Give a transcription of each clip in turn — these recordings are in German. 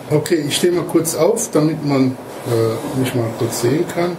Okay, ich stehe mal kurz auf, damit man mich mal kurz sehen kann.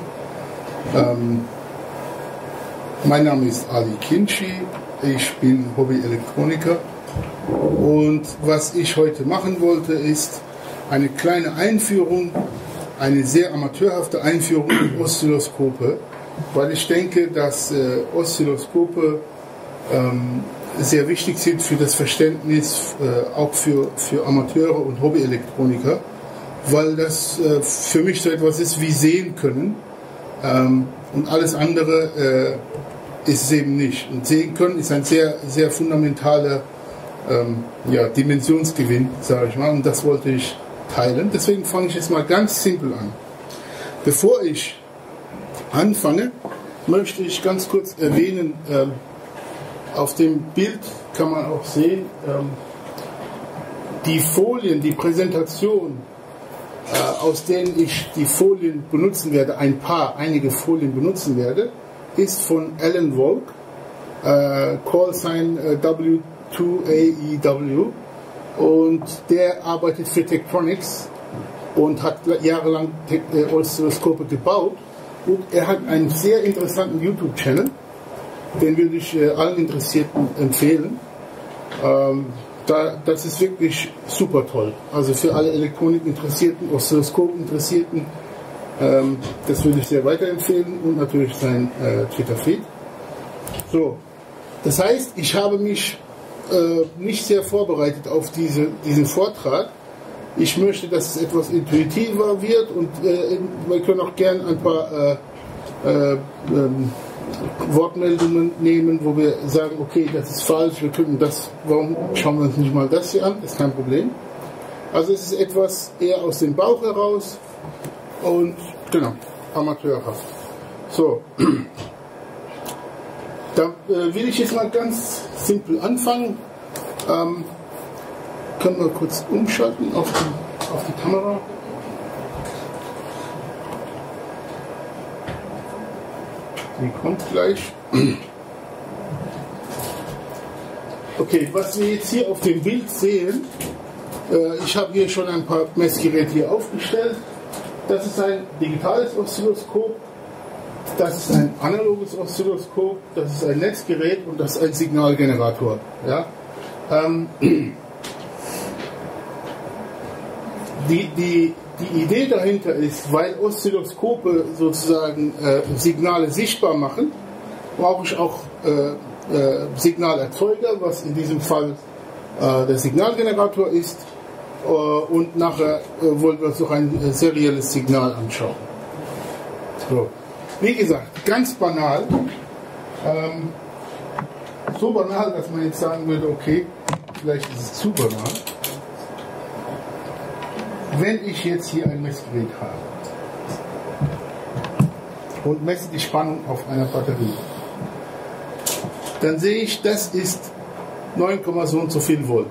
Mein Name ist Ali Kinci, ich bin Hobby-Elektroniker und was ich heute machen wollte, ist eine kleine Einführung, eine sehr amateurhafte Einführung in Oszilloskope, weil ich denke, dass Oszilloskope sehr wichtig sind für das Verständnis, auch für Amateure und Hobby-Elektroniker, weil das für mich so etwas ist wie sehen können und alles andere ist es eben nicht. Und sehen können ist ein sehr, sehr fundamentaler Dimensionsgewinn, sage ich mal, und das wollte ich teilen. Deswegen fange ich jetzt mal ganz simpel an. Bevor ich anfange, möchte ich ganz kurz erwähnen, auf dem Bild kann man auch sehen, die Folien, die Präsentation, aus denen ich die Folien benutzen werde, einige Folien benutzen werde, ist von Alan Volk, Callsign W2AEW, und der arbeitet für Tektronix und hat jahrelang Oszilloskope gebaut, und er hat einen sehr interessanten YouTube-Channel, den würde ich allen Interessierten empfehlen. Das ist wirklich super toll. Also für alle Elektronik-Interessierten, Oszilloskop-Interessierten, das würde ich sehr weiterempfehlen, und natürlich sein Twitter-Feed. So, das heißt, ich habe mich nicht sehr vorbereitet auf diesen Vortrag. Ich möchte, dass es etwas intuitiver wird, und wir können auch gerne ein paar Wortmeldungen nehmen, wo wir sagen, okay, das ist falsch, wir können das, warum schauen wir uns nicht mal das hier an, das ist kein Problem. Also es ist etwas eher aus dem Bauch heraus und genau, amateurhaft. So, da will ich jetzt mal ganz simpel anfangen. Können wir kurz umschalten auf die Kamera. Die kommt gleich. Okay, was wir jetzt hier auf dem Bild sehen, ich habe hier schon ein paar Messgeräte hier aufgestellt. Das ist ein digitales Oszilloskop, das ist ein analoges Oszilloskop, das ist ein Netzgerät und das ist ein Signalgenerator. Ja? Die Idee dahinter ist, weil Oszilloskope sozusagen Signale sichtbar machen, brauche ich auch Signalerzeuger, was in diesem Fall der Signalgenerator ist, und nachher wollen wir uns noch ein serielles Signal anschauen. So. Wie gesagt, ganz banal, so banal, dass man jetzt sagen würde, okay, vielleicht ist es zu banal. Wenn ich jetzt hier ein Messgerät habe und messe die Spannung auf einer Batterie, dann sehe ich, das ist 9, so und so viel Volt.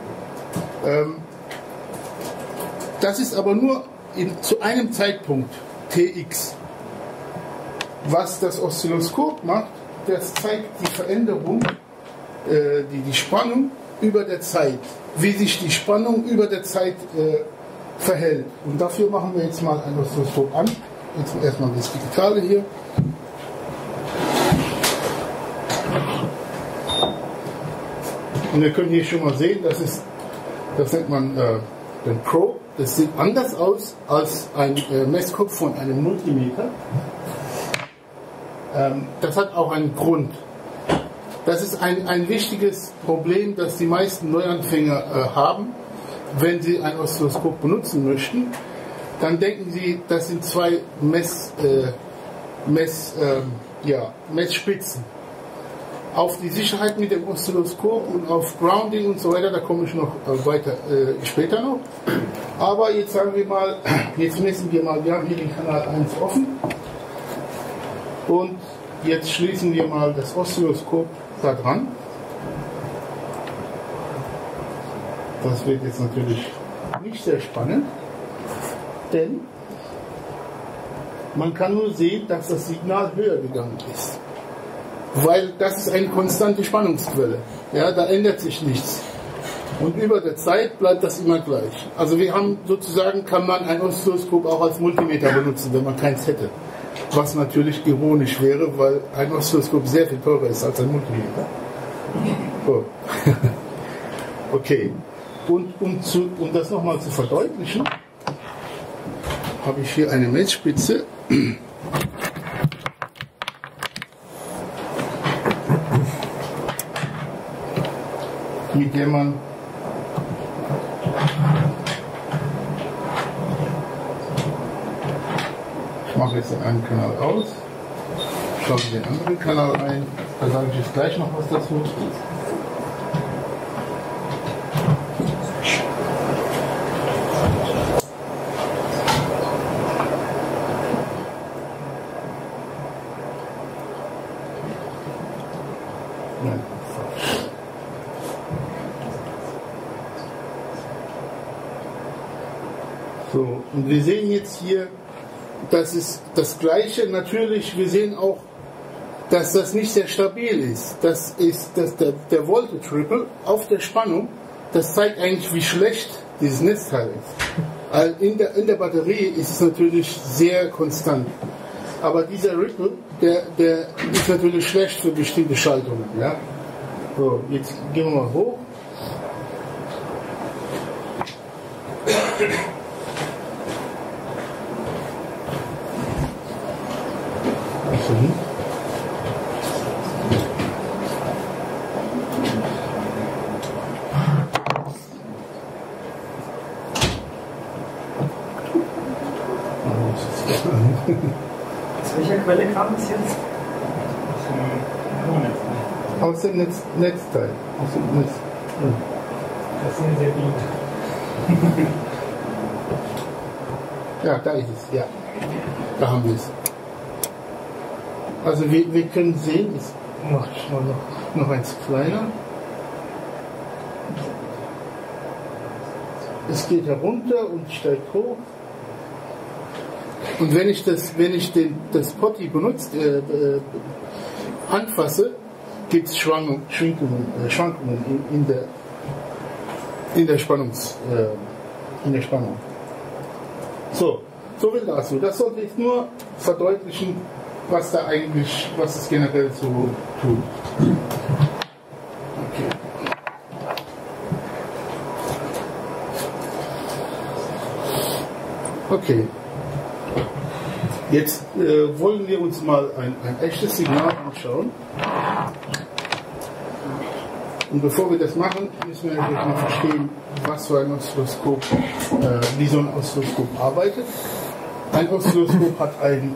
Das ist aber nur zu einem Zeitpunkt Tx. Was das Oszilloskop macht, das zeigt die Veränderung, die Spannung über der Zeit, wie sich die Spannung über der Zeit verhält. Und dafür machen wir jetzt mal ein Oszilloskop an. Jetzt erstmal das Digitale hier. Und wir können hier schon mal sehen, das nennt man den Probe. Das sieht anders aus als ein Messkopf von einem Multimeter. Das hat auch einen Grund. Das ist ein wichtiges Problem, das die meisten Neuanfänger haben. Wenn Sie ein Oszilloskop benutzen möchten, dann denken Sie, das sind zwei Messspitzen. Auf die Sicherheit mit dem Oszilloskop und auf Grounding und so weiter, da komme ich noch weiter später noch. Aber jetzt sagen wir mal, jetzt messen wir mal, wir haben hier den Kanal 1 offen, und jetzt schließen wir mal das Oszilloskop da dran. Das wird jetzt natürlich nicht sehr spannend, denn man kann nur sehen, dass das Signal höher gegangen ist. Weil das ist eine konstante Spannungsquelle. Ja, da ändert sich nichts. Und über der Zeit bleibt das immer gleich. Also wir haben sozusagen, kann man ein Oszilloskop auch als Multimeter benutzen, wenn man keins hätte. Was natürlich ironisch wäre, weil ein Oszilloskop sehr viel teurer ist als ein Multimeter. Oh. Okay. Und um das nochmal zu verdeutlichen, habe ich hier eine Messspitze. Mit der man ich mache jetzt den einen Kanal aus, schalte den anderen Kanal ein, da sage ich jetzt gleich noch was dazu. So, und wir sehen jetzt hier, das ist das Gleiche. Natürlich, wir sehen auch, dass das nicht sehr stabil ist. Das ist der Voltage Ripple auf der Spannung. Das zeigt eigentlich, wie schlecht dieses Netzteil ist. Also in der Batterie ist es natürlich sehr konstant. Aber dieser Ripple, der ist natürlich schlecht für bestimmte Schaltungen. Ja? So, jetzt gehen wir mal hoch. Aus welcher Quelle kam es jetzt? Aus dem Netzteil. Aus dem Netz. Das ist sehr gut. Ja, da ist es, ja. Da haben wir es. Also wir können sehen, ich mache noch eins kleiner. Es geht herunter und steigt hoch. Und wenn ich das Potty anfasse, gibt es Schwankungen in der Spannung. So viel dazu. Das sollte ich nur verdeutlichen, was es generell so tut. Okay. Jetzt wollen wir uns mal ein echtes Signal anschauen. Und bevor wir das machen, müssen wir natürlich mal verstehen, was für ein Oszilloskop, wie so ein Oszilloskop arbeitet. Ein Oszilloskop hat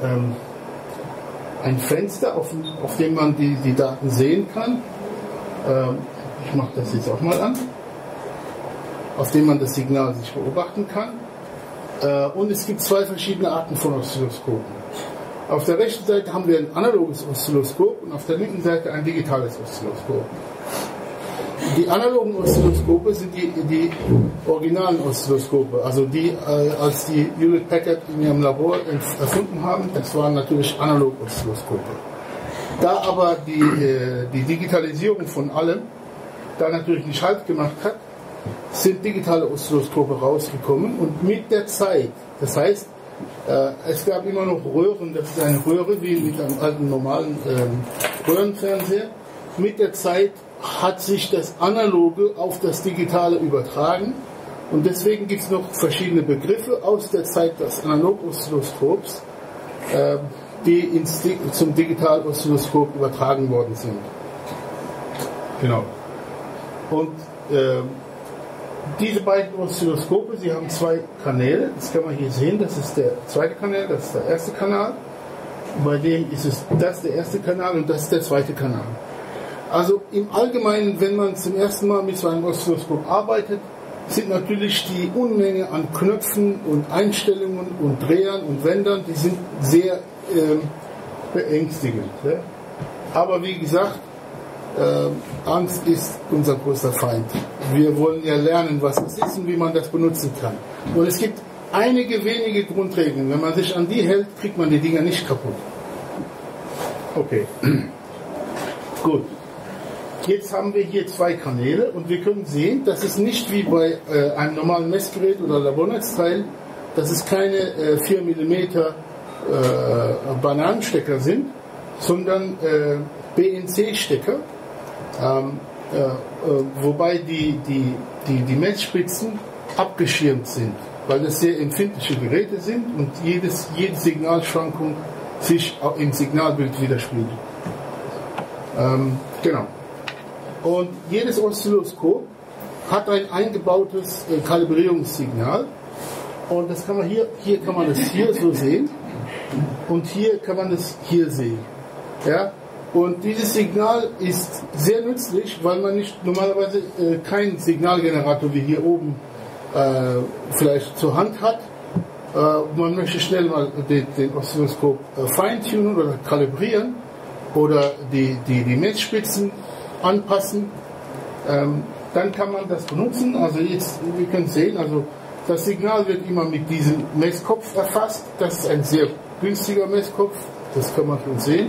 ein Fenster, auf dem man die Daten sehen kann. Ich mache das jetzt auch mal an. Auf dem man das Signal sich beobachten kann. Und es gibt zwei verschiedene Arten von Oszilloskopen. Auf der rechten Seite haben wir ein analoges Oszilloskop und auf der linken Seite ein digitales Oszilloskop. Die analogen Oszilloskope sind die originalen Oszilloskope, also die, als die Hewlett Packard in ihrem Labor erfunden haben, das waren natürlich analoge Oszilloskope. Da aber die Digitalisierung von allem da natürlich nicht Halt gemacht hat, sind digitale Oszilloskope rausgekommen und mit der Zeit, das heißt, es gab immer noch Röhren, das ist eine Röhre wie mit einem alten normalen Röhrenfernseher, mit der Zeit hat sich das Analoge auf das Digitale übertragen und deswegen gibt es noch verschiedene Begriffe aus der Zeit des Analog-Oszilloskops, die zum Digital-Oszilloskop übertragen worden sind. Genau. Und diese beiden Oszilloskope, sie haben zwei Kanäle, das kann man hier sehen, das ist der zweite Kanal, das ist der erste Kanal. Bei dem ist es das der erste Kanal und das ist der zweite Kanal. Also im Allgemeinen, wenn man zum ersten Mal mit so einem Oszilloskop arbeitet, sind natürlich die Unmenge an Knöpfen und Einstellungen und Drehern und Wendern, die sind sehr beängstigend. Ja? Aber wie gesagt, Angst ist unser größter Feind. Wir wollen ja lernen, was es ist und wie man das benutzen kann. Und es gibt einige wenige Grundregeln. Wenn man sich an die hält, kriegt man die Dinger nicht kaputt. Okay. Gut. Jetzt haben wir hier zwei Kanäle und wir können sehen, dass es nicht wie bei einem normalen Messgerät oder Labornetzteil, dass es keine 4 mm Bananenstecker sind, sondern BNC-Stecker, wobei die Messspitzen abgeschirmt sind, weil das sehr empfindliche Geräte sind und jede Signalschwankung sich auch im Signalbild widerspiegelt. Genau. Und jedes Oszilloskop hat ein eingebautes Kalibrierungssignal und das kann man hier kann man das hier so sehen und hier kann man das hier sehen. Ja? Und dieses Signal ist sehr nützlich, weil man nicht normalerweise keinen Signalgenerator wie hier oben vielleicht zur Hand hat. Man möchte schnell mal den Oszilloskop feintunen oder kalibrieren oder die Messspitzen anpassen. Dann kann man das benutzen. Also jetzt, wir können sehen, also das Signal wird immer mit diesem Messkopf erfasst. Das ist ein sehr günstiger Messkopf, das kann man schon sehen.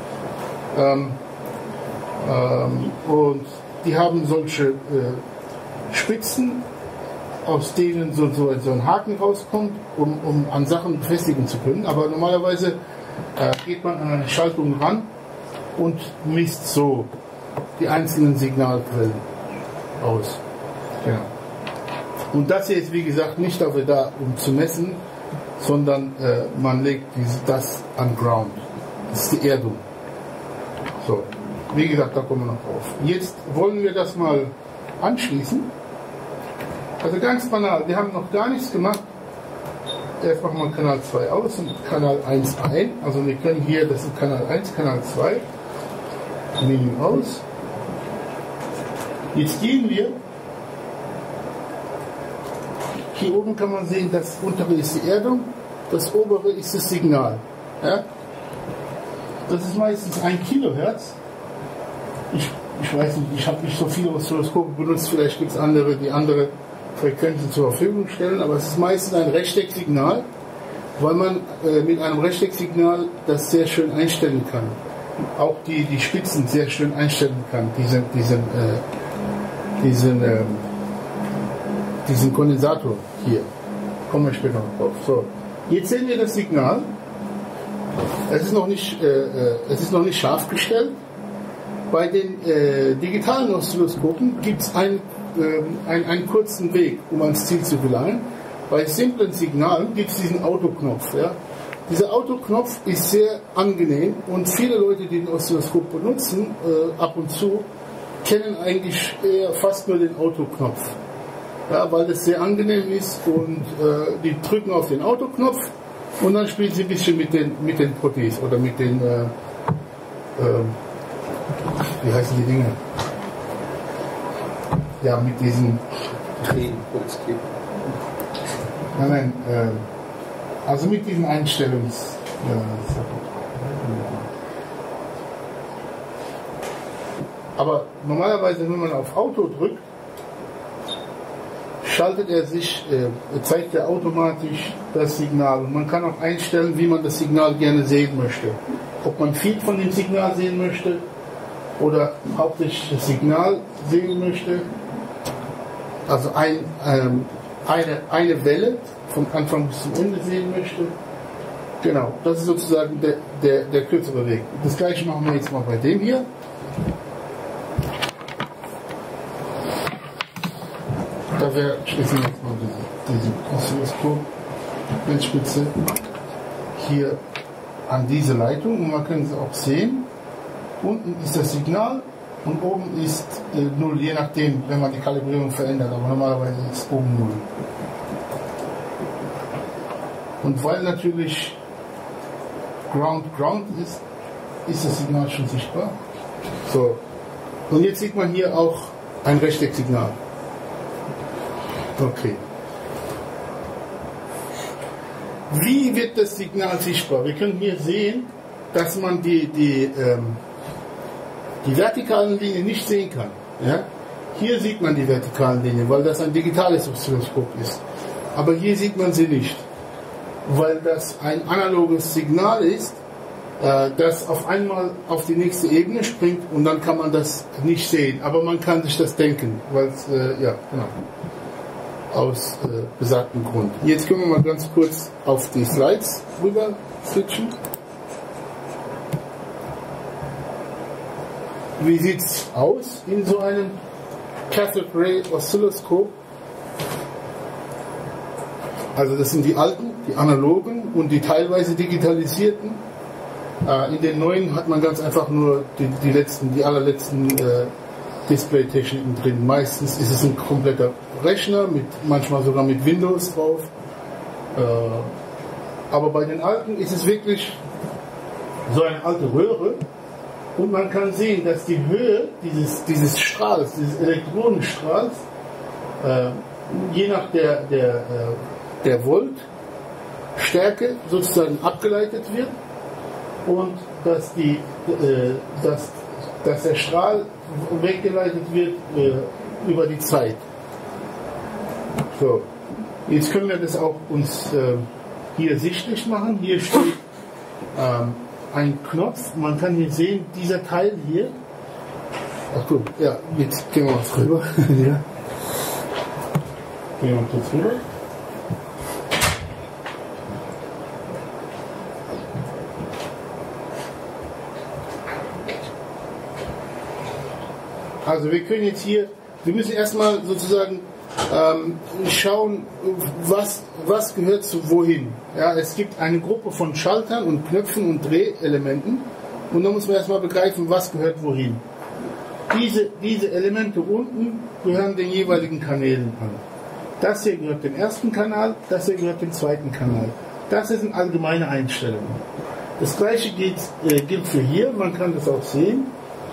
Und die haben solche Spitzen, aus denen so ein Haken rauskommt, um an Sachen befestigen zu können. Aber normalerweise geht man an eine Schaltung ran und misst so die einzelnen Signalquellen aus. Genau. Und das hier ist wie gesagt nicht dafür da, um zu messen, sondern man legt das an Ground. Das ist die Erdung. So, wie gesagt, da kommen wir noch drauf. Jetzt wollen wir das mal anschließen. Also ganz banal, wir haben noch gar nichts gemacht. Erst machen wir Kanal 2 aus und Kanal 1 ein. Also wir können hier, das ist Kanal 1, Kanal 2. Menü aus. Jetzt gehen wir. Hier oben kann man sehen, das untere ist die Erdung, das obere ist das Signal. Ja? Das ist meistens 1 Kilohertz. Ich weiß nicht, ich habe nicht so viele Oszilloskope benutzt, vielleicht gibt es andere, die andere Frequenzen zur Verfügung stellen, aber es ist meistens ein Rechtecksignal, weil man mit einem Rechtecksignal das sehr schön einstellen kann. Auch die Spitzen sehr schön einstellen kann, diesen Kondensator hier. Kommen wir später noch drauf. So, jetzt sehen wir das Signal. Es ist noch nicht scharf gestellt. Bei den digitalen Oszilloskopen gibt es einen kurzen Weg, um ans Ziel zu gelangen. Bei simplen Signalen gibt es diesen Autoknopf. Ja? Dieser Autoknopf ist sehr angenehm und viele Leute, die den Oszilloskop benutzen, ab und zu, kennen eigentlich fast nur den Autoknopf. Ja, weil das sehr angenehm ist und die drücken auf den Autoknopf und dann spielen sie ein bisschen mit den Prothesen oder mit den wie heißen die Dinge? Ja, mit diesen Nein, also mit diesen Einstellungs aber normalerweise, wenn man auf Auto drückt, schaltet er sich, zeigt er automatisch das Signal. Und man kann auch einstellen, wie man das Signal gerne sehen möchte. Ob man viel von dem Signal sehen möchte oder hauptsächlich das Signal sehen möchte. Also eine Welle vom Anfang bis zum Ende sehen möchte. Genau, das ist sozusagen der kürzere Weg. Das gleiche machen wir jetzt mal bei dem hier. Da schließen wir jetzt mal diese Oszilloskop-Bildspitze hier an diese Leitung und man kann sie auch sehen. Unten ist das Signal und oben ist 0, je nachdem, wenn man die Kalibrierung verändert, aber normalerweise ist oben 0. Und weil natürlich Ground ist das Signal schon sichtbar. So. Und jetzt sieht man hier auch ein Rechtecksignal. Okay. Wie wird das Signal sichtbar? Wir können hier sehen, dass man die vertikalen Linien nicht sehen kann. Ja? Hier sieht man die vertikalen Linien, weil das ein digitales Oszilloskop ist. Aber hier sieht man sie nicht, weil das ein analoges Signal ist, das auf einmal auf die nächste Ebene springt und dann kann man das nicht sehen. Aber man kann sich das denken, weil es, ja, genau, aus besagtem Grund. Jetzt können wir mal ganz kurz auf die Slides rüber switchen. Wie sieht es aus in so einem Cathode Ray Oszilloskop? Also das sind die alten, die analogen und die teilweise digitalisierten. In den neuen hat man ganz einfach nur die allerletzten Display-Techniken drin. Meistens ist es ein kompletter Rechner, manchmal sogar mit Windows drauf. Aber bei den alten ist es wirklich so eine alte Röhre. Und man kann sehen, dass die Höhe dieses Strahls, dieses Elektronenstrahls, je nach der Voltstärke sozusagen abgeleitet wird und dass der Strahl weggeleitet wird über die Zeit. So, jetzt können wir das auch uns hier sichtlich machen. Hier steht ein Knopf. Man kann hier sehen, dieser Teil hier. Ach gut, ja, jetzt gehen wir mal rüber. Ja. Gehen wir kurz rüber. Also wir können jetzt hier, wir müssen erstmal sozusagen schauen, was gehört zu wohin. Ja, es gibt eine Gruppe von Schaltern und Knöpfen und Drehelementen und dann muss man erstmal begreifen, was gehört wohin. Diese Elemente unten gehören den jeweiligen Kanälen an. Das hier gehört dem ersten Kanal, das hier gehört dem zweiten Kanal. Das sind allgemeine Einstellungen. Das gleiche gilt für hier, man kann das auch sehen.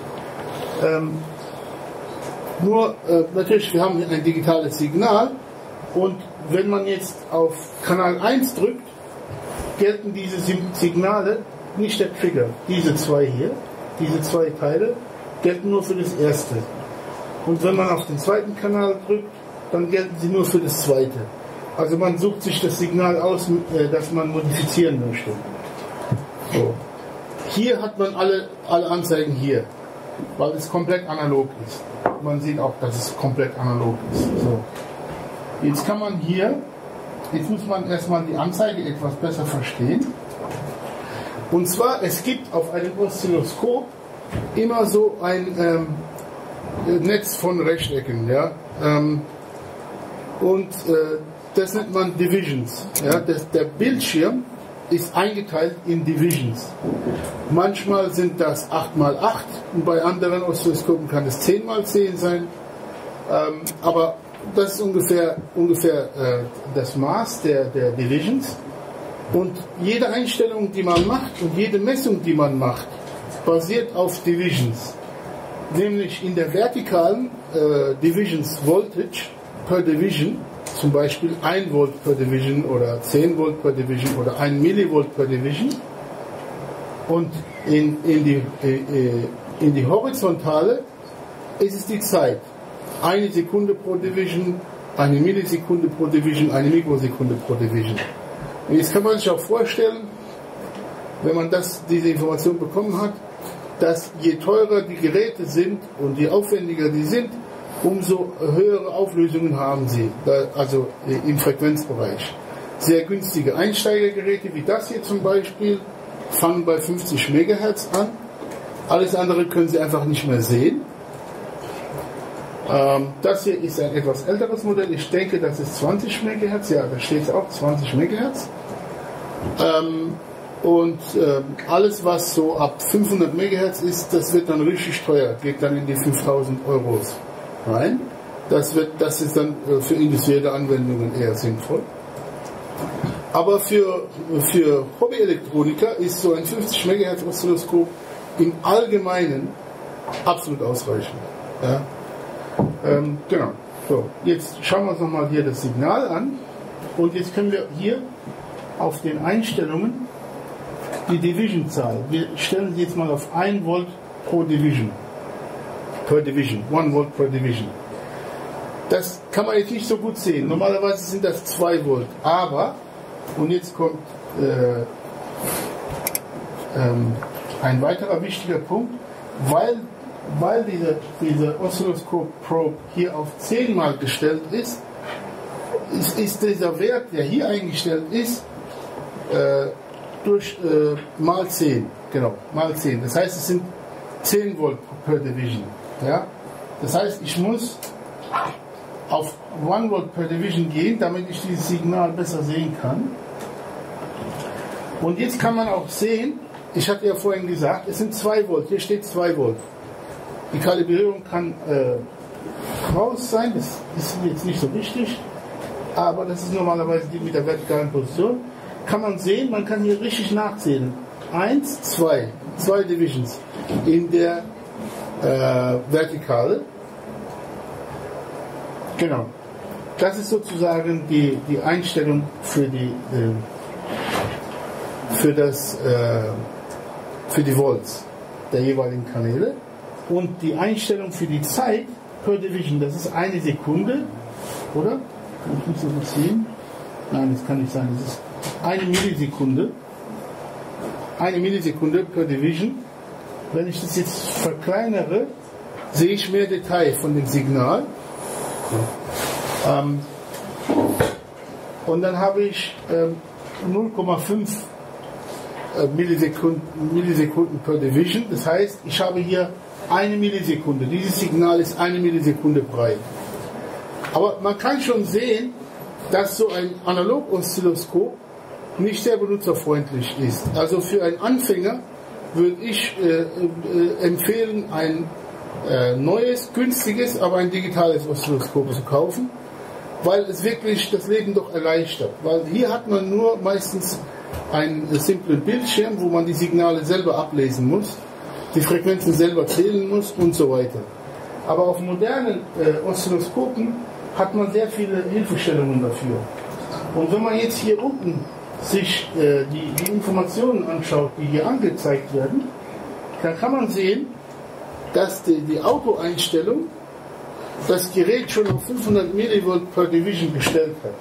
Nur natürlich, wir haben hier ein digitales Signal und wenn man jetzt auf Kanal 1 drückt, gelten diese Signale, nicht der Trigger. Diese zwei hier, diese zwei Teile, gelten nur für das erste. Und wenn man auf den zweiten Kanal drückt, dann gelten sie nur für das zweite. Also man sucht sich das Signal aus, das man modifizieren möchte. So. Hier hat man alle Anzeigen hier, weil es komplett analog ist. Man sieht auch, dass es komplett analog ist. So. Jetzt kann man hier, jetzt muss man erstmal die Anzeige etwas besser verstehen. Und zwar, es gibt auf einem Oszilloskop immer so ein Netz von Rechtecken. Ja? Das nennt man Divisions. Ja? Der Bildschirm ist eingeteilt in Divisions. Manchmal sind das 8x8 und bei anderen Oszilloskopen kann es 10x10 sein. Aber das ist ungefähr das Maß der Divisions. Und jede Einstellung, die man macht und jede Messung, die man macht, basiert auf Divisions. Nämlich in der vertikalen Divisions Voltage per Division, zum Beispiel 1 Volt per Division oder 10 Volt per Division oder 1 Millivolt per Division. Und in die horizontale ist es die Zeit. 1 Sekunde pro Division, 1 Millisekunde pro Division, 1 Mikrosekunde pro Division. Und jetzt kann man sich auch vorstellen, wenn man diese Information bekommen hat, dass je teurer die Geräte sind und je aufwendiger die sind, umso höhere Auflösungen haben sie, also im Frequenzbereich. Sehr günstige Einsteigergeräte wie das hier zum Beispiel fangen bei 50 MHz an. Alles andere können Sie einfach nicht mehr sehen. Das hier ist ein etwas älteres Modell. Ich denke, das ist 20 MHz. Ja, da steht es auch, 20 MHz. Alles, was so ab 500 MHz ist, das wird dann richtig teuer. Geht dann in die 5000 € rein. Das ist dann für industrielle Anwendungen eher sinnvoll. Aber für Hobbyelektroniker ist so ein 50 MHz Oszilloskop im Allgemeinen absolut ausreichend. Ja? Genau. So, jetzt schauen wir uns nochmal hier das Signal an. Und jetzt können wir hier auf den Einstellungen die Division-Zahl. Wir stellen sie jetzt mal auf 1 Volt pro Division. Per Division. 1 Volt per Division. Das kann man jetzt nicht so gut sehen. Normalerweise sind das 2 Volt. Aber, und jetzt kommt ein weiterer wichtiger Punkt, weil diese Oszilloskop Probe hier auf 10 mal gestellt ist dieser Wert, der hier eingestellt ist, durch mal 10. Genau, mal 10. Das heißt, es sind 10 Volt per Division. Ja? Das heißt, ich muss auf 1 Volt per Division gehen, damit ich dieses Signal besser sehen kann. Und jetzt kann man auch sehen, ich hatte ja vorhin gesagt, es sind 2 Volt. Hier steht 2 Volt. Die Kalibrierung kann raus sein, das ist jetzt nicht so wichtig, aber das ist normalerweise die mit der vertikalen Position. Kann man sehen, man kann hier richtig nachzählen. 1, 2 Divisions in der Vertikale. Genau. Das ist sozusagen die Einstellung für die Volts der jeweiligen Kanäle. Und die Einstellung für die Zeit per Division, das ist 1 Sekunde, oder? Kann ich nicht so gut sehen? Nein, das kann nicht sein. Das ist 1 Millisekunde. 1 Millisekunde per Division. Wenn ich das jetzt verkleinere, sehe ich mehr Detail von dem Signal. Und dann habe ich 0,5 Millisekunden per Division. Das heißt, ich habe hier 1 Millisekunde. Dieses Signal ist 1 Millisekunde breit. Aber man kann schon sehen, dass so ein Analog-Oszilloskop nicht sehr benutzerfreundlich ist. Also für einen Anfänger würde ich empfehlen, ein neues, günstiges, aber ein digitales Oszilloskop zu kaufen, weil es wirklich das Leben doch erleichtert. Weil hier hat man nur meistens einen simplen Bildschirm, wo man die Signale selber ablesen muss, die Frequenzen selber zählen muss und so weiter. Aber auf modernen Oszilloskopen hat man sehr viele Hilfestellungen dafür. Und wenn man jetzt hier unten sich die Informationen anschaut, die hier angezeigt werden, dann kann man sehen, dass die Autoeinstellung das Gerät schon auf 500 Millivolt per Division gestellt hat.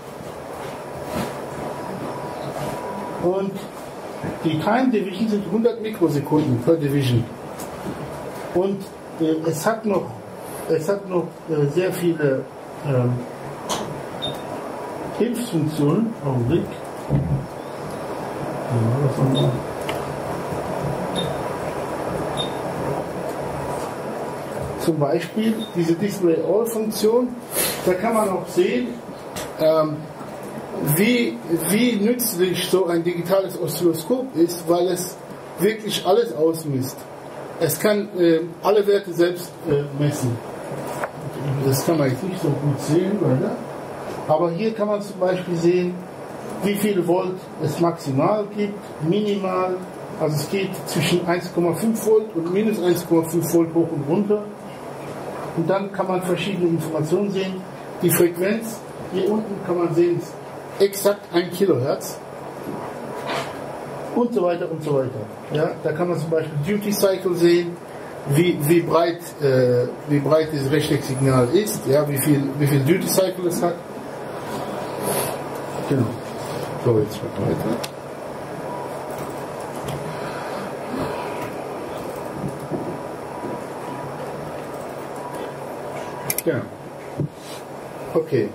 Und die Time Division sind 100 Mikrosekunden per Division. Und es hat noch sehr viele Hilfsfunktionen. Augenblick. Zum Beispiel diese Display-All-Funktion, da kann man auch sehen, wie nützlich so ein digitales Oszilloskop ist, weil es wirklich alles ausmisst. Es kann alle Werte selbst messen. Das kann man jetzt nicht so gut sehen, oder? Aber hier kann man zum Beispiel sehen, wie viele Volt es maximal gibt, minimal. Also es geht zwischen 1,5 Volt und minus 1,5 Volt hoch und runter. Und dann kann man verschiedene Informationen sehen. Die Frequenz, hier unten kann man sehen, ist exakt 1 Kilohertz. Und so weiter und so weiter. Ja, da kann man zum Beispiel Duty Cycle sehen, wie breit dieses Rechtecksignal ist, ja, wie viel Duty Cycle es hat. Genau. So, jetzt weiter. Ja. Okay.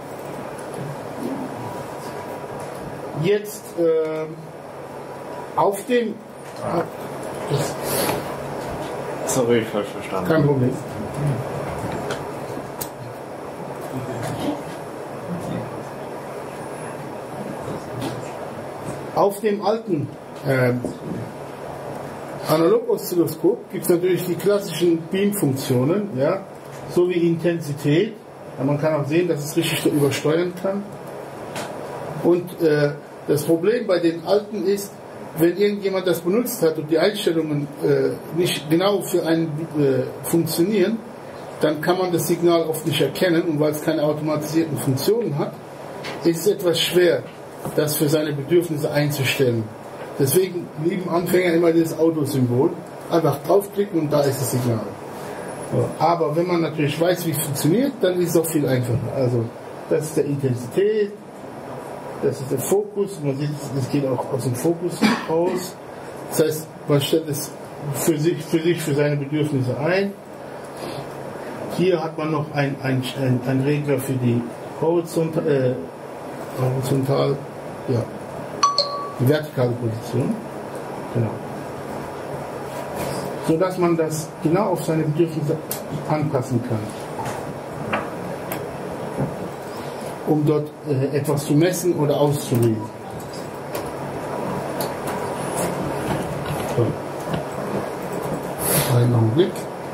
Jetzt auf dem. Sorry, ich falsch verstanden. Kein Problem. Auf dem alten Analog-Oszilloskop gibt es natürlich die klassischen Beam-Funktionen, ja, so wie Intensität. Ja, man kann auch sehen, dass es richtig übersteuern kann. Und das Problem bei den alten ist, wenn irgendjemand das benutzt hat und die Einstellungen nicht genau für einen funktionieren, dann kann man das Signal oft nicht erkennen, und weil es keine automatisierten Funktionen hat, ist es etwas schwer, das für seine Bedürfnisse einzustellen. Deswegen lieben Anfänger immer dieses Autosymbol. Einfach draufklicken und da ist das Signal. So. Aber wenn man natürlich weiß, wie es funktioniert, dann ist es auch viel einfacher. Also das ist der Intensität, das ist der Fokus. Man sieht, das geht auch aus dem Fokus raus. Das heißt, man stellt es für seine Bedürfnisse ein. Hier hat man noch ein Regler für die horizontal, ja, die vertikale Position. Genau. So dass man das genau auf seine Bedürfnisse anpassen kann. Um dort etwas zu messen oder auszulesen. So. Einen Augenblick.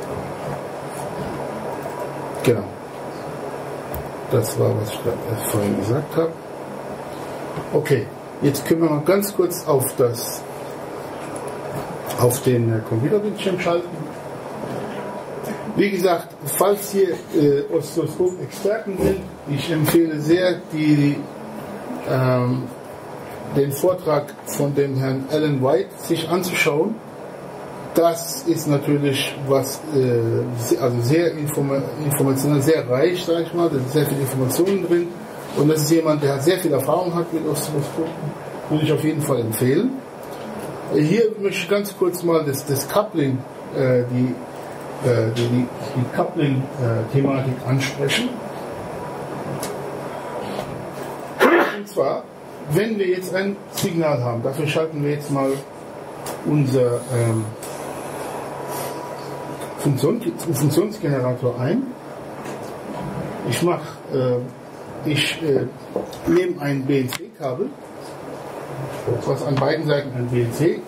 Genau. Das war, was ich vorhin gesagt habe. Okay, jetzt können wir mal ganz kurz auf den Computerbildschirm schalten. Wie gesagt, falls hier Oszilloskop-Experten sind, ich empfehle sehr, den Vortrag von dem Herrn Alan White sich anzuschauen. Das ist natürlich was, also sehr informational, sehr reich, sage ich mal, da sind sehr viele Informationen drin. Und das ist jemand, der sehr viel Erfahrung hat mit Oszilloskopen, würde ich auf jeden Fall empfehlen. Hier möchte ich ganz kurz mal das Coupling, die Coupling-Thematik ansprechen. Und zwar, wenn wir jetzt ein Signal haben, dafür schalten wir jetzt mal unser Funktionsgenerator ein. Ich nehme ein BNC-Kabel, was an beiden Seiten ein BNC.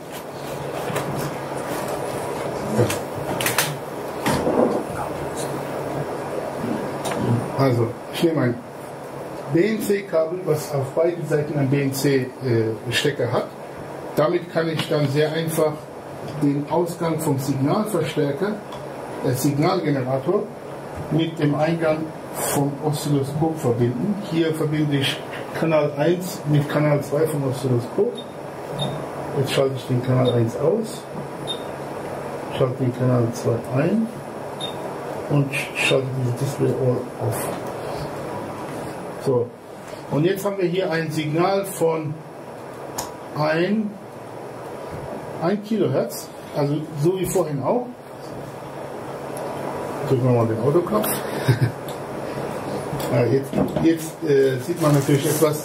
Also, ich nehme ein BNC-Kabel, was auf beiden Seiten ein BNC-Stecker hat. Damit kann ich dann sehr einfach den Ausgang vom Signalverstärker, der Signalgenerator, mit dem Eingang vom Oszilloskop verbinden. Hier verbinde ich Kanal 1 mit Kanal 2 vom Oszilloskop. Jetzt schalte ich den Kanal 1 aus, schalte den Kanal 2 ein und schalte dieses Display All auf. So, und jetzt haben wir hier ein Signal von 1 Kilohertz, also so wie vorhin auch. Drücken wir mal den Autoknopf. Jetzt sieht man natürlich etwas,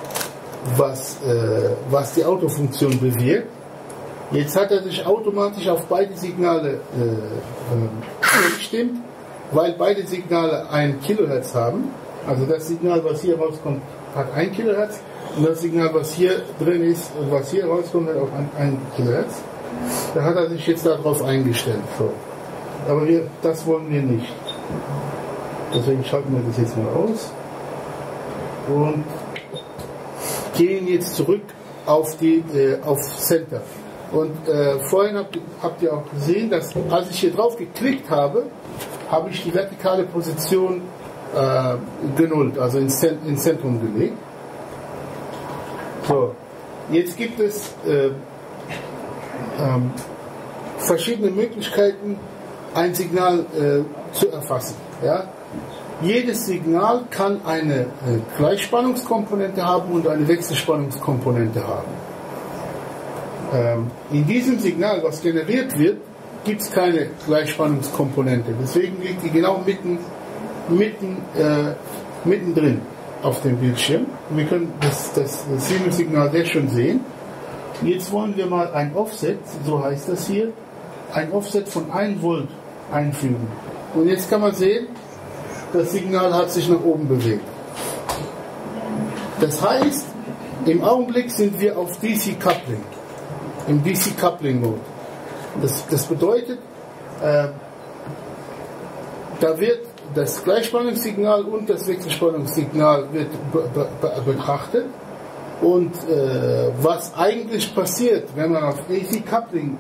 was die Autofunktion bewirkt. Jetzt hat er sich automatisch auf beide Signale gestimmt, weil beide Signale 1 Kilohertz haben. Also das Signal, was hier rauskommt, hat 1 Kilohertz und das Signal, was hier drin ist und was hier rauskommt, hat auch 1 Kilohertz. Da hat er sich jetzt darauf eingestellt. So. Aber das wollen wir nicht. Deswegen schalten wir das jetzt mal aus und gehen jetzt zurück auf Center. Und vorhin habt ihr auch gesehen, dass als ich hier drauf geklickt habe, habe ich die vertikale Position genullt, also ins Zentrum gelegt. So, jetzt gibt es verschiedene Möglichkeiten, ein Signal zu erfassen. Ja? Jedes Signal kann eine Gleichspannungskomponente haben und eine Wechselspannungskomponente haben. In diesem Signal, was generiert wird, gibt es keine Gleichspannungskomponente. Deswegen liegt die genau mittendrin auf dem Bildschirm. Wir können das Siemens-Signal sehr schön sehen. Jetzt wollen wir mal ein Offset, so heißt das hier, ein Offset von 1 Volt einfügen. Und jetzt kann man sehen, das Signal hat sich nach oben bewegt. Das heißt, im Augenblick sind wir auf DC Coupling, im DC Coupling Mode. Das bedeutet, da wird das Gleichspannungssignal und das Wechselspannungssignal wird betrachtet. Und was eigentlich passiert, wenn man auf AC Coupling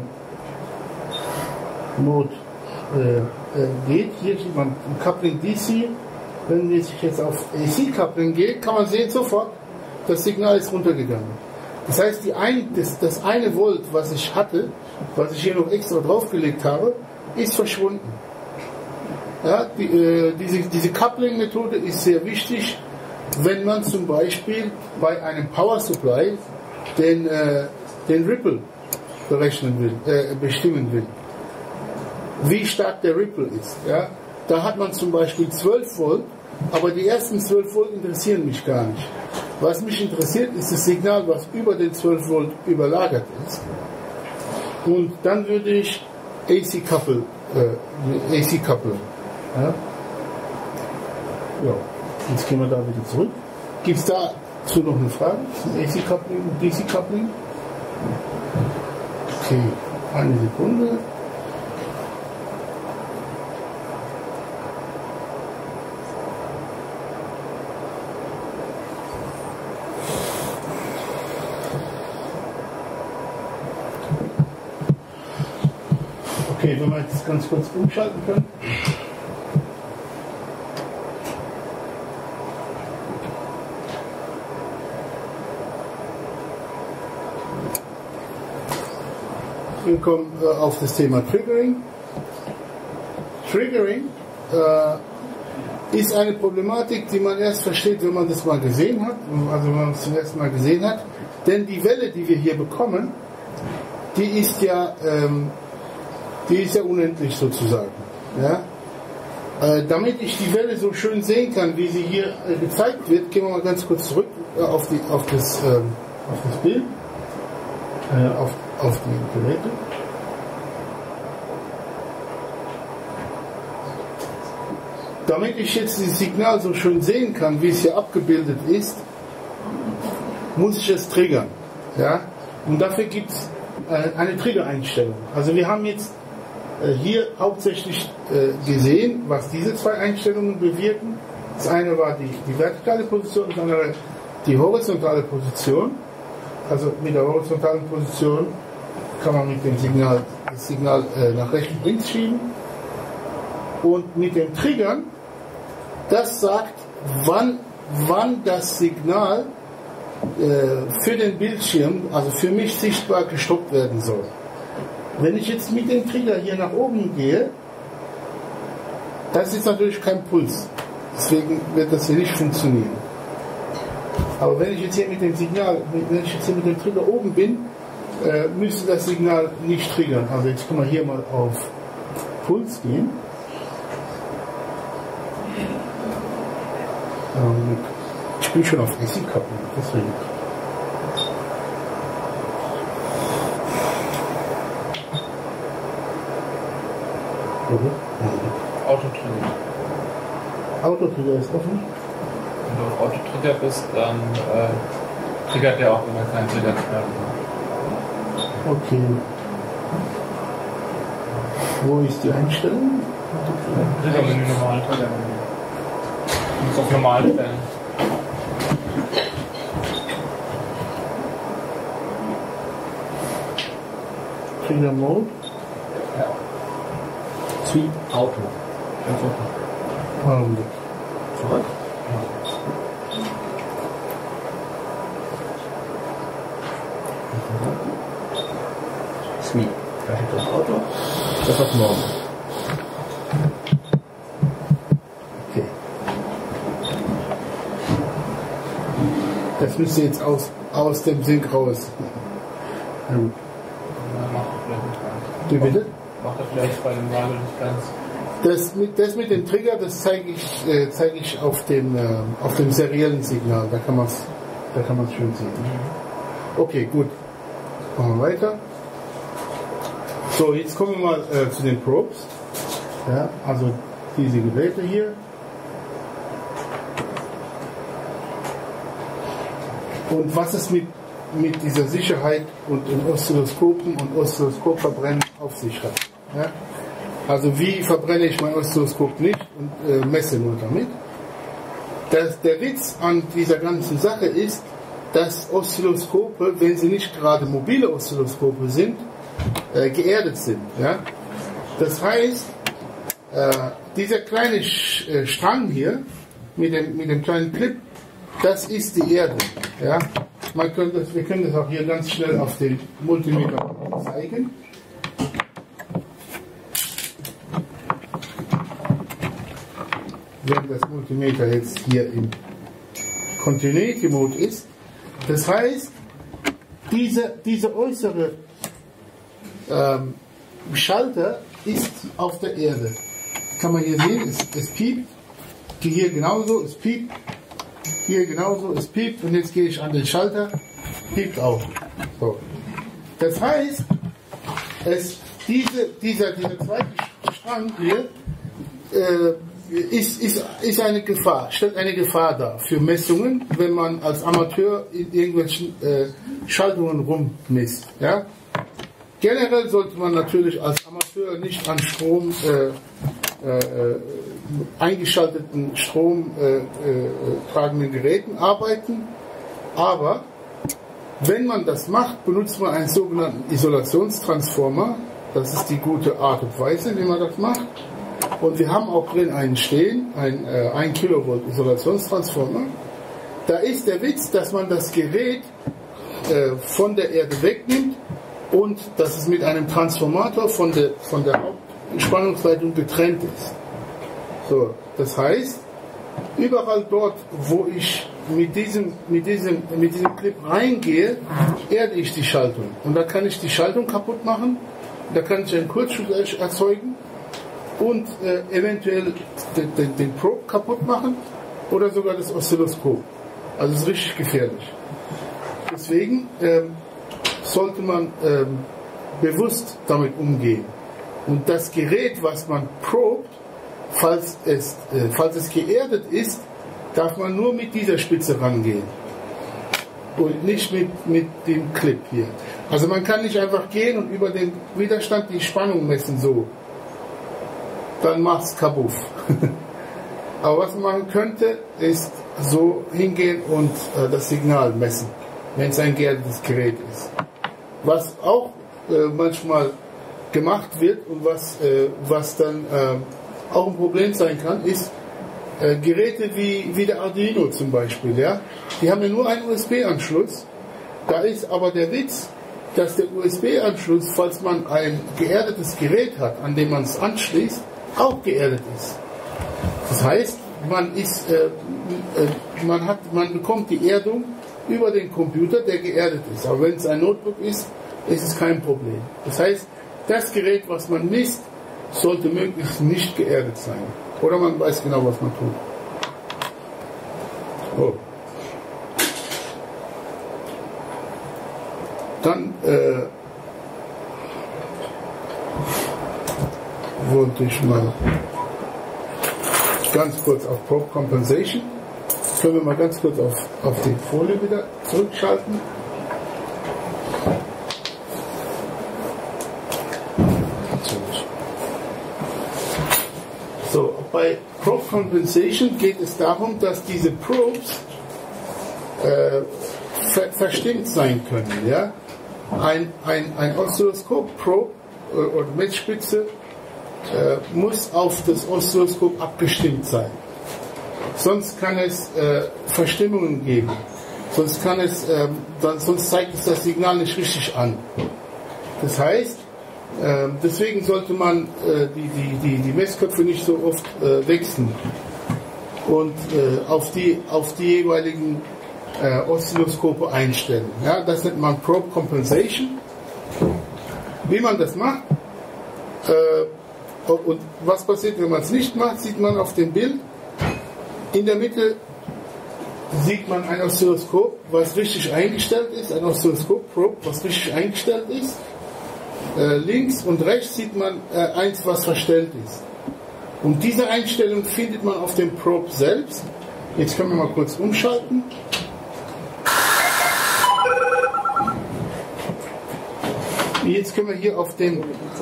Mode geht, hier sieht man Coupling DC, wenn ich jetzt auf AC Coupling gehe, kann man sehen sofort, das Signal ist runtergegangen. Das heißt, das eine Volt, was ich hatte, was ich hier noch extra draufgelegt habe, ist verschwunden. Ja, diese Coupling-Methode ist sehr wichtig, wenn man zum Beispiel bei einem Power Supply den Ripple bestimmen will, wie stark der Ripple ist. Ja? Da hat man zum Beispiel 12 Volt, aber die ersten 12 Volt interessieren mich gar nicht. Was mich interessiert, ist das Signal, was über den 12 Volt überlagert ist. Und dann würde ich AC koppeln. Ja? Ja. Jetzt gehen wir da wieder zurück. Gibt es dazu noch eine Frage? AC-Coupling und DC-Coupling? Okay, eine Sekunde. Okay, wenn wir jetzt ganz kurz umschalten können. Willkommen auf das Thema Triggering. Triggering ist eine Problematik, die man erst versteht, wenn man das mal gesehen hat, also wenn man es zum ersten Mal gesehen hat. Denn die Welle, die wir hier bekommen, die ist ja unendlich sozusagen. Ja? Damit ich die Welle so schön sehen kann, wie sie hier gezeigt wird, gehen wir mal ganz kurz zurück auf das Bild, auf die Geräte. Damit ich jetzt das Signal so schön sehen kann, wie es hier abgebildet ist, muss ich es triggern. Ja? Und dafür gibt es eine Trigger-Einstellung. Also wir haben jetzt hier hauptsächlich gesehen, was diese zwei Einstellungen bewirken. Das eine war die vertikale Position, das andere die horizontale Position. Also mit der horizontalen Position kann man mit dem das Signal nach rechts und links schieben. Und mit dem Triggern, das sagt, wann das Signal für den Bildschirm, also für mich sichtbar, gestoppt werden soll. Wenn ich jetzt mit dem Trigger hier nach oben gehe, das ist natürlich kein Puls. Deswegen wird das hier nicht funktionieren. Aber wenn ich jetzt hier mit dem Trigger oben bin, müsste das Signal nicht triggern. Also jetzt können wir hier mal auf Puls gehen. Ich bin schon auf AC-Coupling, deswegen. Autotrigger. Autotrigger ist offen. Wenn du auf Autotrigger bist, dann triggert der auch, wenn er keinen Trigger mehr hat. Okay. Wo ist die Einstellung? Triggermenü normal. Du musst auf normal stellen. Trigger Mode. Ja. Sweep Auto. Ganz unten. Augenblick. Zurück. Sweep. Da steht das Auto. Das auf Normal. Okay. Das müsste jetzt aus dem Sync raus. Wie bitte? Macht er vielleicht bei dem Wagel nicht ganz. Das mit dem Trigger, das zeige ich auf dem seriellen Signal. Da kann man es schön sehen. Okay, gut. Machen wir weiter. So, jetzt kommen wir mal zu den Probes. Ja, also diese Geräte hier. Und was es mit dieser Sicherheit und in Oszilloskopen und Oszilloskopverbrennen auf sich hat. Ja? Also wie verbrenne ich mein Oszilloskop nicht und messe nur damit. Der Witz an dieser ganzen Sache ist, dass Oszilloskope, wenn sie nicht gerade mobile Oszilloskope sind, geerdet sind. Ja? Das heißt, dieser kleine Strang hier mit dem kleinen Clip, das ist die Erde. Ja? Wir können das auch hier ganz schnell auf den Multimeter zeigen. Wenn das Multimeter jetzt hier im Continuity Mode ist, das heißt, diese äußere Schalter ist auf der Erde. Kann man hier sehen, es piept. Hier genauso, es piept. Hier genauso, es piept. Und jetzt gehe ich an den Schalter, piept auch. So. Das heißt, dieser zweite Strang hier ist eine Gefahr, stellt eine Gefahr dar für Messungen, wenn man als Amateur in irgendwelchen Schaltungen rummisst. Ja? Generell sollte man natürlich als Amateur nicht an Strom eingeschalteten Strom tragenden Geräten arbeiten, aber wenn man das macht, benutzt man einen sogenannten Isolationstransformer. Das ist die gute Art und Weise, wie man das macht. Und wir haben auch drin einen stehen, ein 1 Kilovolt Isolationstransformer. Da ist der Witz, dass man das Gerät von der Erde wegnimmt und dass es mit einem Transformator von der Hauptspannungsleitung getrennt ist. So, das heißt, überall dort, wo ich mit diesem Clip reingehe, erde ich die Schaltung. Und da kann ich die Schaltung kaputt machen, da kann ich einen Kurzschluss erzeugen und eventuell den Probe kaputt machen oder sogar das Oszilloskop. Also es ist richtig gefährlich. Deswegen sollte man bewusst damit umgehen. Und das Gerät, was man probt, falls es geerdet ist, darf man nur mit dieser Spitze rangehen und nicht mit dem Clip hier. Also man kann nicht einfach gehen und über den Widerstand die Spannung messen, so. Dann macht's kabuff. Aber was man machen könnte, ist so hingehen und das Signal messen, wenn es ein geerdetes Gerät ist. Was auch manchmal gemacht wird und was dann auch ein Problem sein kann, ist Geräte wie der Arduino zum Beispiel. Ja? Die haben ja nur einen USB-Anschluss. Da ist aber der Witz, dass der USB-Anschluss, falls man ein geerdetes Gerät hat, an dem man es anschließt, auch geerdet ist. Das heißt, man bekommt die Erdung über den Computer, der geerdet ist. Aber wenn es ein Notebook ist, ist es kein Problem. Das heißt, das Gerät, was man misst, sollte möglichst nicht geerdet sein. Oder man weiß genau, was man tut. Oh. Dann wollte ich mal ganz kurz auf Probe Compensation. Können wir mal ganz kurz auf die Folie wieder zurückschalten. So, bei Probe Compensation geht es darum, dass diese Probes verstimmt sein können. Ja? Ein Oszilloskop-Probe oder Messspitze muss auf das Oszilloskop abgestimmt sein. Sonst kann es Verstimmungen geben. Sonst zeigt es das Signal nicht richtig an. Das heißt, deswegen sollte man die Messköpfe nicht so oft wechseln und auf die jeweiligen Oszilloskope einstellen. Ja, das nennt man Probe Compensation. Wie man das macht und was passiert, wenn man es nicht macht, sieht man auf dem Bild. In der Mitte sieht man ein Oszilloskop, was richtig eingestellt ist, ein Oszilloskop-Probe, was richtig eingestellt ist. Links und rechts sieht man eins, was verstellt ist. Und diese Einstellung findet man auf dem Probe selbst. Jetzt können wir mal kurz umschalten. Jetzt können wir hier auf dem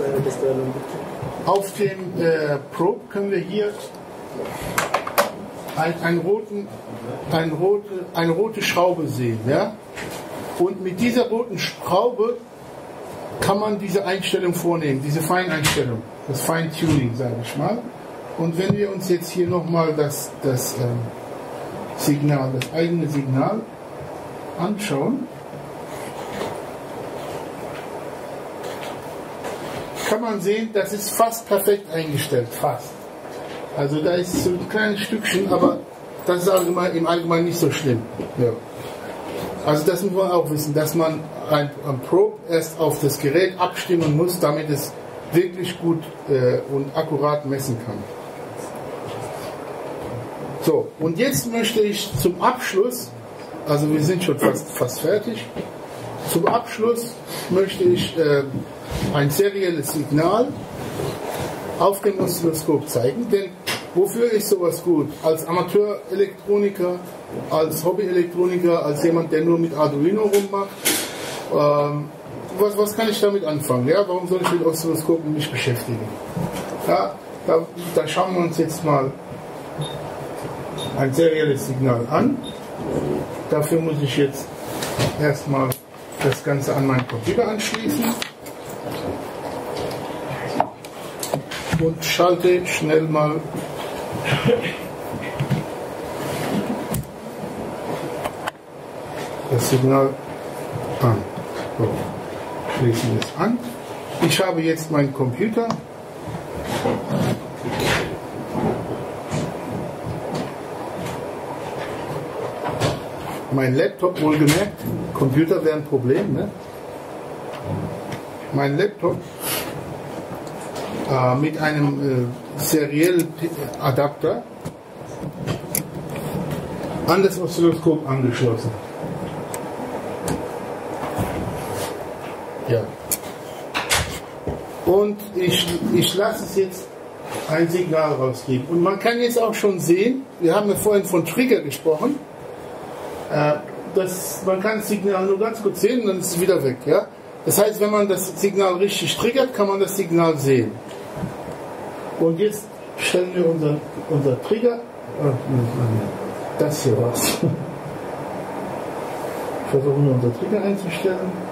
Probe können wir hier eine rote Schraube sehen. Ja? Und mit dieser roten Schraube kann man diese Einstellung vornehmen, diese Feineinstellung, das Feintuning, sage ich mal. Und wenn wir uns jetzt hier nochmal das eigene Signal anschauen, kann man sehen, das ist fast perfekt eingestellt, fast. Also da ist so ein kleines Stückchen, aber das ist im Allgemeinen nicht so schlimm. Ja. Also das muss man auch wissen, dass man ein Probe erst auf das Gerät abstimmen muss, damit es wirklich gut und akkurat messen kann. So, und jetzt möchte ich zum Abschluss, also wir sind schon fast fertig, zum Abschluss möchte ich ein serielles Signal auf dem Oszilloskop zeigen, denn wofür ist sowas gut? Als Amateur-Elektroniker, als Hobby-Elektroniker, als jemand, der nur mit Arduino rummacht, was kann ich damit anfangen? Ja, warum soll ich mit Oszilloskopen mich beschäftigen? Ja, da schauen wir uns jetzt mal ein serielles Signal an. Dafür muss ich jetzt erstmal das Ganze an meinen Computer anschließen und schalte schnell mal das Signal an. So, schließen es an. Ich habe jetzt meinen Computer. Mein Laptop, wohlgemerkt, Computer wäre ein Problem, ne? Mein Laptop mit einem seriellen Adapter an das Oszilloskop angeschlossen. Ja. Und ich lasse es jetzt ein Signal rausgeben. Und man kann jetzt auch schon sehen, wir haben ja vorhin von Trigger gesprochen, man kann das Signal nur ganz kurz sehen und dann ist es wieder weg. Ja? Das heißt, wenn man das Signal richtig triggert, kann man das Signal sehen. Und jetzt stellen wir unser Trigger, das hier was. Versuchen wir unser Trigger einzustellen.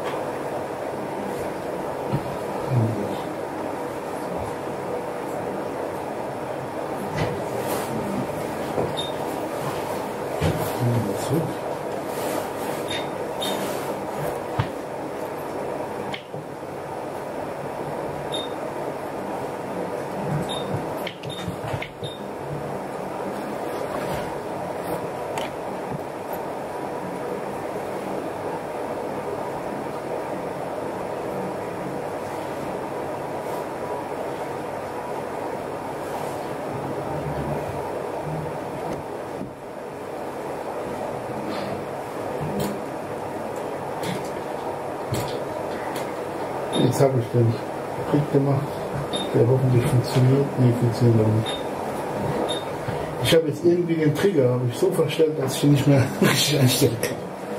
Jetzt habe ich den Trick gemacht, der hoffentlich funktioniert. Nee, funktioniert auch nicht. Ich habe jetzt irgendwie den Trigger habe ich so verstellt, dass ich ihn nicht mehr richtig einstellen kann.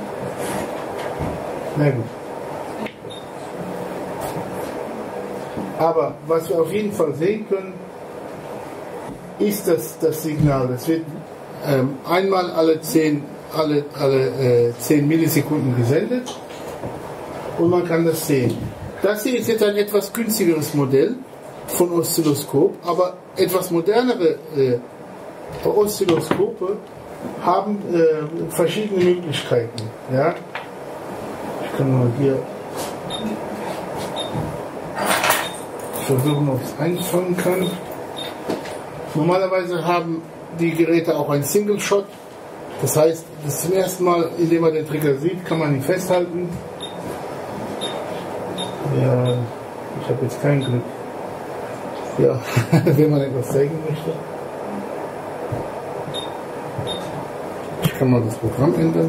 Na gut. Aber was wir auf jeden Fall sehen können, ist das Signal. Das wird einmal alle 10 Millisekunden gesendet und man kann das sehen. Das hier ist jetzt ein etwas günstigeres Modell von Oszilloskop, aber etwas modernere Oszilloskope haben verschiedene Möglichkeiten. Ja? Ich kann mal hier versuchen, ob ich es einfangen kann. Normalerweise haben die Geräte auch einen Single Shot. Das heißt, das zum ersten Mal, indem man den Trigger sieht, kann man ihn festhalten. Ja, ich habe jetzt kein Glück. Ja, wenn man etwas zeigen möchte. Ich kann mal das Programm ändern.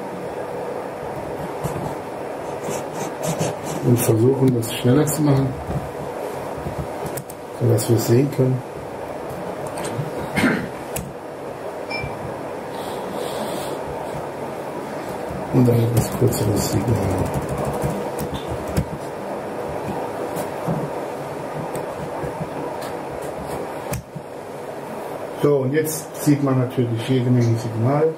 Und versuchen, das schneller zu machen. Sodass wir es sehen können. Und ein etwas kürzeres Signal. So, und jetzt sieht man natürlich jede Menge Signale.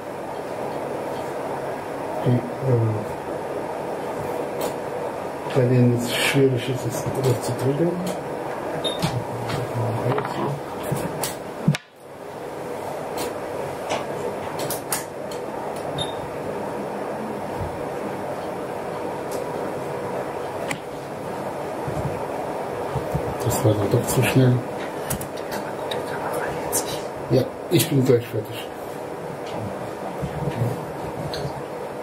Bei denen es schwierig ist, es zu triggern. Das war doch zu schnell. Ja, ich bin gleich fertig.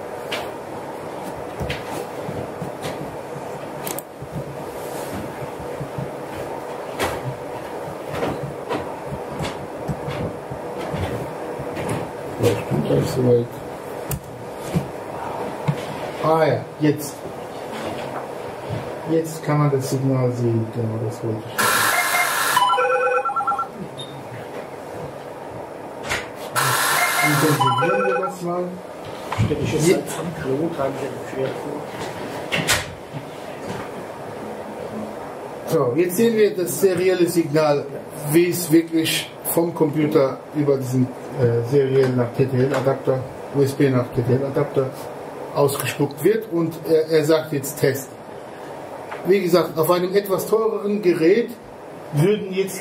nicht so weit. Ah ja, jetzt. Jetzt kann man das Signal sehen, genau, das wollte ich. Intensivieren wir das mal. Stelle ich jetzt halt am Klo, trage ich ein Pferd vor. So, jetzt sehen wir das serielle Signal, wie es wirklich vom Computer über diesen seriellen nach TTL-Adapter, USB nach TTL-Adapter ausgespuckt wird, und er sagt jetzt Test. Wie gesagt, auf einem etwas teureren Gerät würden jetzt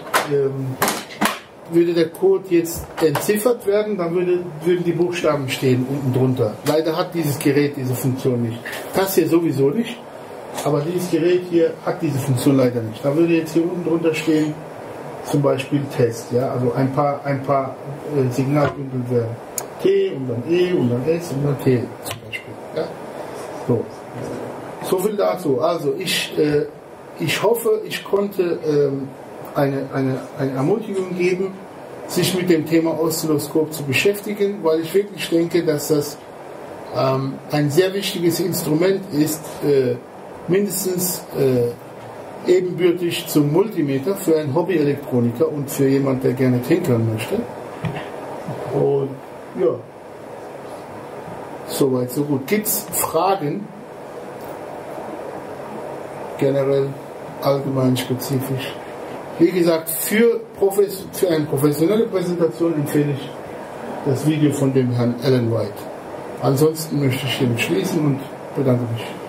würde der Code jetzt entziffert werden, dann würden die Buchstaben stehen unten drunter. Leider hat dieses Gerät diese Funktion nicht. Das hier sowieso nicht, aber dieses Gerät hier hat diese Funktion leider nicht. Da würde jetzt hier unten drunter stehen, zum Beispiel Test, ja, also ein paar Signalbündel werden T und dann E und dann S und dann T zum Beispiel. Ja? So viel dazu. Also ich hoffe, ich konnte eine Ermutigung geben, sich mit dem Thema Oszilloskop zu beschäftigen, weil ich wirklich denke, dass das ein sehr wichtiges Instrument ist, mindestens ebenbürtig zum Multimeter für einen Hobby-Elektroniker und für jemanden, der gerne tinkern möchte. Und ja, soweit, so gut. Gibt es Fragen? Generell, allgemein, spezifisch. Wie gesagt, für eine professionelle Präsentation empfehle ich das Video von dem Herrn Alan White. Ansonsten möchte ich hiermit schließen und bedanke mich.